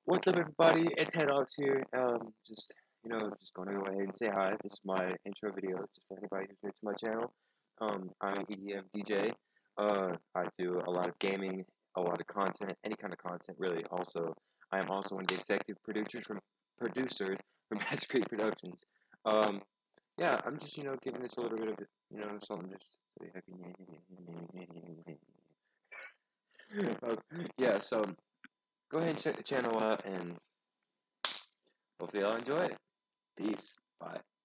What's up, everybody? It's Headogs here. Just going to go ahead and say hi. This is my intro video, just for anybody who's new to my channel. I'm an EDM DJ. I do a lot of gaming, a lot of content, any kind of content, really. Also, I am also one of the executive producers from Best Creek Productions. Yeah, I'm just, giving this a little bit of, something just. Yeah, so go ahead and check the channel out, and hopefully y'all enjoy it. Peace. Bye.